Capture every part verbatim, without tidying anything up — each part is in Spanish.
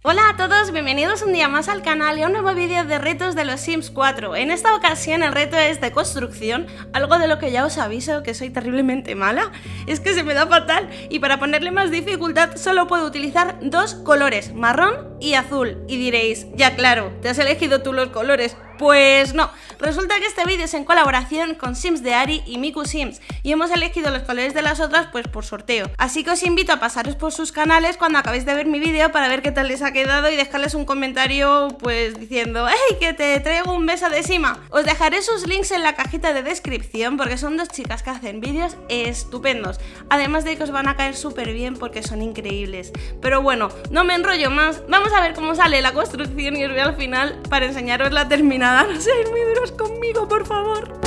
Hola a todos, bienvenidos un día más al canal y a un nuevo vídeo de retos de los Sims cuatro. En esta ocasión el reto es de construcción, algo de lo que ya os aviso que soy terriblemente mala, es que se me da fatal y para ponerle más dificultad solo puedo utilizar dos colores, marrón y azul. Y diréis, ya claro, ¿te has elegido tú los colores? Pues no, resulta que este vídeo es en colaboración con Sims de Ari y Miku Sims y hemos elegido los colores de las otras pues por sorteo. Así que os invito a pasaros por sus canales cuando acabéis de ver mi vídeo para ver qué tal les ha quedado y dejarles un comentario pues diciendo ¡hey, que te traigo un beso de Sima! Os dejaré sus links en la cajita de descripción porque son dos chicas que hacen vídeos estupendos, además de que os van a caer súper bien porque son increíbles. Pero bueno, no me enrollo más, vamos a ver cómo sale la construcción y os veo al final para enseñaros la terminada. No seáis muy duros conmigo, por favor.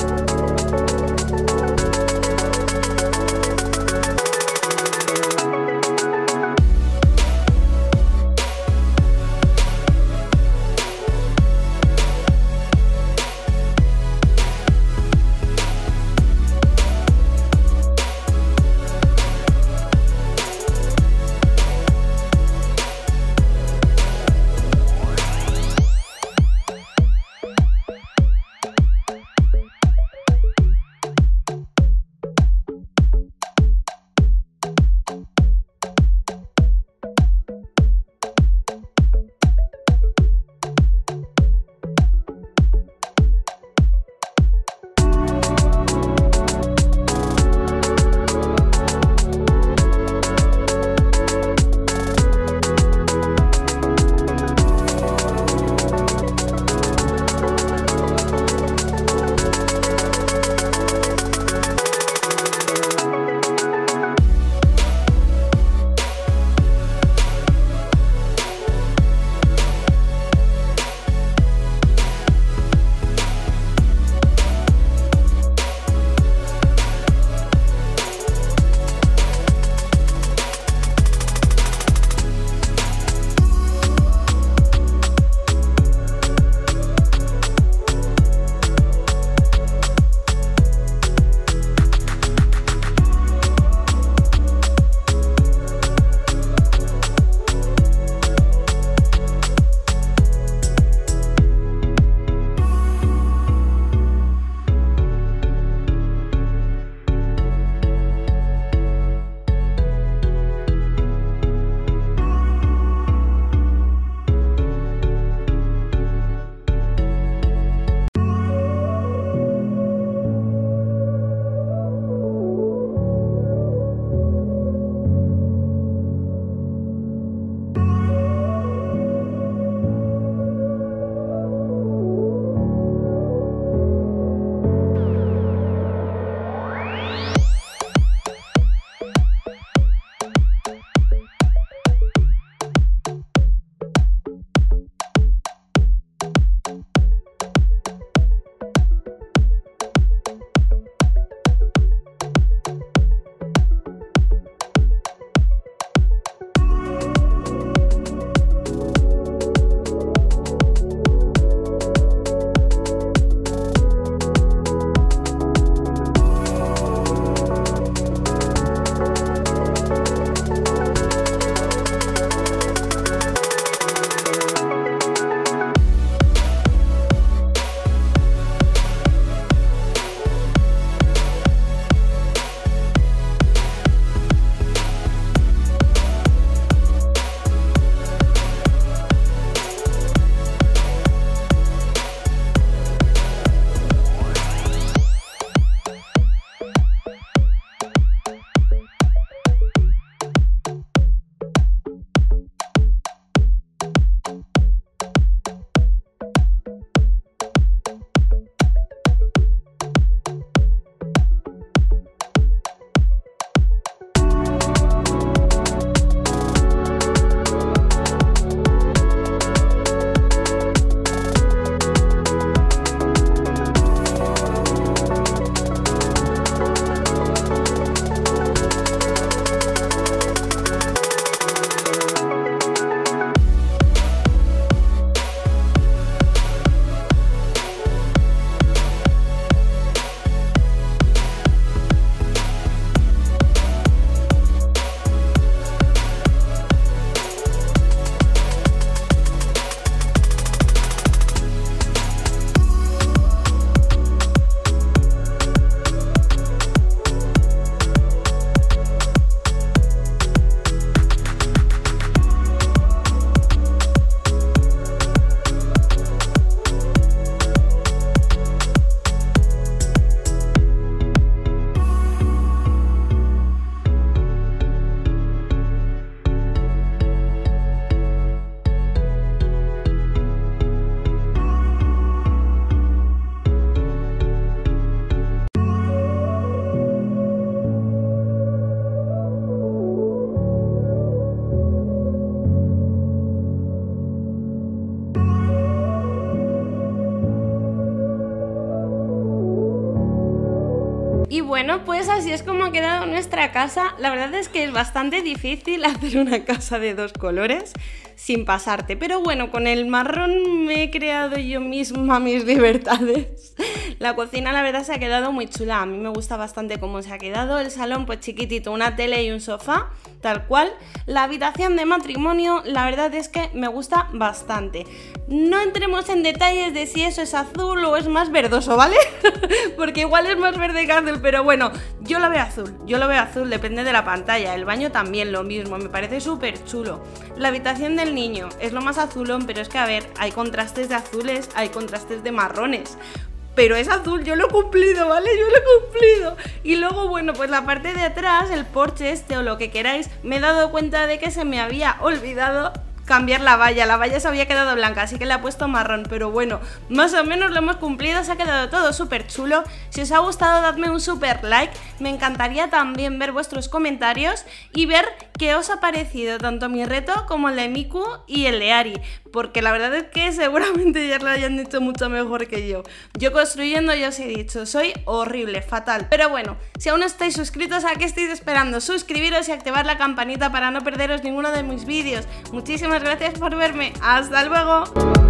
bueno, pues así es como ha quedado nuestra casa. La verdad es que es bastante difícil hacer una casa de dos colores sin pasarte, pero bueno, con el marrón me he creado yo misma mis libertades. La cocina la verdad se ha quedado muy chula, a mí me gusta bastante cómo se ha quedado. El salón pues chiquitito, una tele y un sofá, tal cual. La habitación de matrimonio la verdad es que me gusta bastante. No entremos en detalles de si eso es azul o es más verdoso, ¿vale? Porque igual es más verde que azul, pero bueno, yo lo veo azul, yo lo veo azul, depende de la pantalla. El baño también lo mismo, me parece súper chulo. La habitación del niño es lo más azulón, pero es que a ver, hay contrastes de azules, hay contrastes de marrones. Pero es azul, yo lo he cumplido, ¿vale? Yo lo he cumplido. Y luego, bueno, pues la parte de atrás, el porche este o lo que queráis, me he dado cuenta de que se me había olvidado cambiar la valla, la valla se había quedado blanca, así que le he puesto marrón, pero bueno, más o menos lo hemos cumplido, se ha quedado todo súper chulo. Si os ha gustado, dadme un súper like, me encantaría también ver vuestros comentarios y ver qué os ha parecido tanto mi reto como el de Miku y el de Ari, porque la verdad es que seguramente ya lo hayan hecho mucho mejor que yo. Yo construyendo, ya os he dicho, soy horrible, fatal, pero bueno, si aún no estáis suscritos, ¿a qué estáis esperando? Suscribiros y activar la campanita para no perderos ninguno de mis vídeos. Muchísimas gracias por verme, hasta luego.